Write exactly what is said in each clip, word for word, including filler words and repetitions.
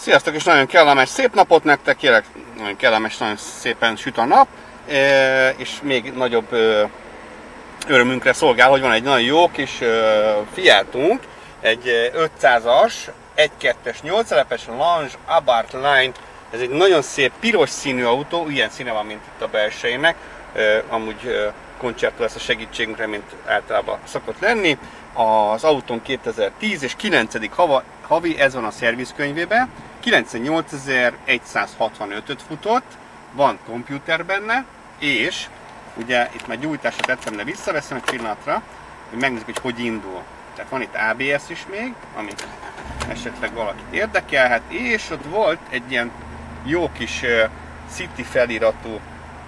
Sziasztok, és nagyon kellemes szép napot nektek, kérlek, nagyon kellemes, nagyon szépen süt a nap, és még nagyobb örömünkre szolgál, hogy van egy nagyon jó kis Fiatunk, egy ötszázas, egy kettes, nyolc szelepes Lange Abarth Line. Ez egy nagyon szép piros színű autó, ilyen színe van, mint itt a belsejének, amúgy Concerto lesz a segítségünkre, mint általában szokott lenni. Az autón kétezer-tíz és kilencedik havi, ez van a szervizkönyvében, kilencvennyolcezer-százhatvanötöt futott, van komputer benne, és ugye itt már gyújtásra tettem, de visszaveszem egy pillanatra, hogy megnézzük, hogy hogy indul. Tehát van itt á bé es is még, ami esetleg valakit érdekelhet, és ott volt egy ilyen jó kis uh, City feliratú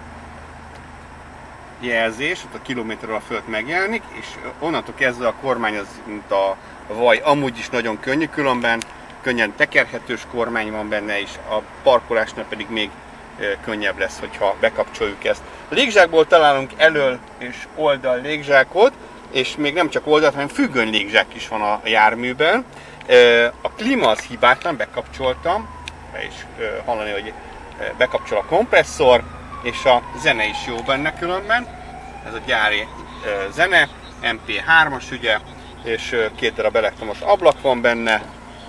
jelzés, ott a kilométerről a föld megjelenik, és onnantól kezdve a kormány az, mint a vaj, amúgy is nagyon könnyű, különben könnyen tekerhetős kormány van benne, és a parkolásnál pedig még könnyebb lesz, hogyha bekapcsoljuk ezt. A légzsákból találunk elől és oldal légzsákot, és még nem csak oldalt, hanem függöny légzsák is van a járműben. A klíma az hibátlan, bekapcsoltam, be is hallani, hogy bekapcsol a kompresszor, és a zene is jó benne különben. Ez a gyári zene, em pé hármas ugye, és két darab elektromos ablak van benne.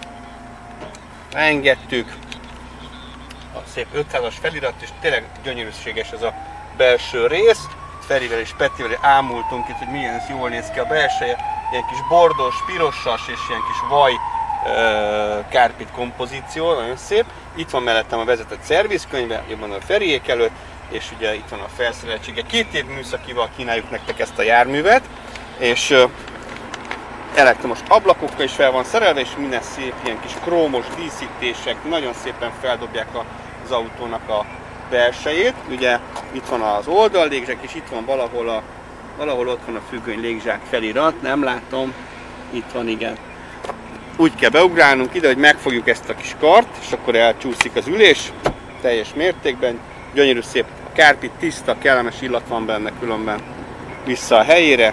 Engedtük a szép ötszázas felirat, és tényleg gyönyörűséges ez a belső rész. Ferivel és Petivel ámultunk itt, hogy milyen ez jól néz ki a belseje. Ilyen kis bordós, pirossas és ilyen kis vaj kárpit kompozíció, nagyon szép. Itt van mellettem a vezetett szervizkönyve, jobban a Feriék előtt, és ugye itt van a felszereltsége. Két év műszakival kínáljuk nektek ezt a járművet, és elektromos ablakokkal is fel van szerelve, és minden szép ilyen kis krómos díszítések, nagyon szépen feldobják az autónak a belsejét. Ugye itt van az oldal légzsák, és itt van valahol, a, valahol ott van a függöny légzsák felirat, nem látom, itt van, igen. Úgy kell beugrálnunk ide, hogy megfogjuk ezt a kis kart, és akkor elcsúszik az ülés teljes mértékben. Gyönyörű szép a kárpit, tiszta, kellemes illat van benne különben. Vissza a helyére.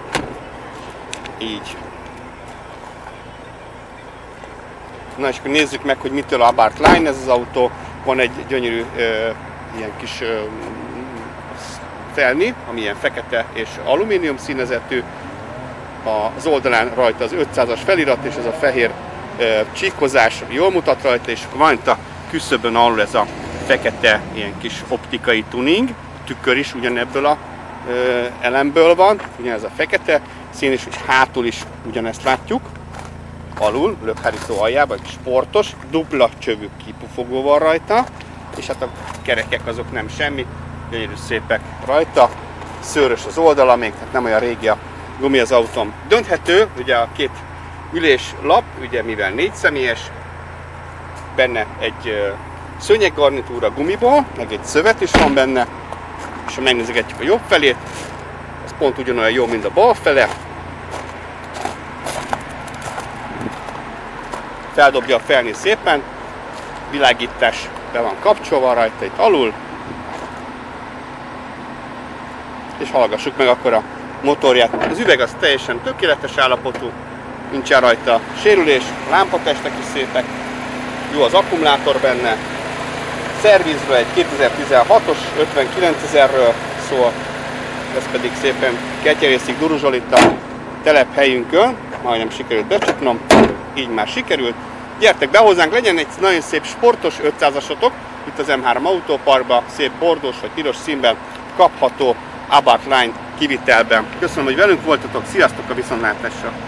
Így. Na és akkor nézzük meg, hogy mitől Abarth Line ez az autó. Van egy gyönyörű ö, ilyen kis ö, felni, ami ilyen fekete és alumínium színezetű. Az oldalán rajta az ötszázas felirat, és ez a fehér ö, csíkozás jól mutat rajta, és van itt a küszöbön alul ez a fekete ilyen kis optikai tuning, tükör is ugyanebből a ö, elemből van, ugyanez a fekete szín, és hátul is ugyanezt látjuk, alul, lökhárító aljában, egy sportos, dupla csövű kipufogó van rajta, és hát a kerekek azok nem semmi, gyönyörű szépek rajta, szőrös az oldala még, tehát nem olyan régi a gumi az autóm. Dönthető, ugye a két üléslap, ugye mivel négy személyes, benne egy ö, szőnyeggarnitúra gumiból, meg egy szövet is van benne, és ha megnézegetjük a jobb felét, ez pont ugyanolyan jó, mint a bal fele. Feldobja a felni szépen, világítás be van kapcsolva rajta itt alul, és hallgassuk meg akkor a motorját. Az üveg az teljesen tökéletes állapotú, nincsen rajta sérülés, a lámpatestek is szépek, jó az akkumulátor benne, szervizről egy kétezer-tizenhatos ötvenkilencezerről szól, ez pedig szépen ketyerészik, duruzsol itt a telephelyünkön, majdnem sikerült becsuknom, így már sikerült. Gyertek be hozzánk, legyen egy nagyon szép sportos ötszázasotok, itt az em három autóparkban, szép bordós vagy piros színben kapható Abarth Line kivitelben. Köszönöm, hogy velünk voltatok, sziasztok, a viszontlátásra!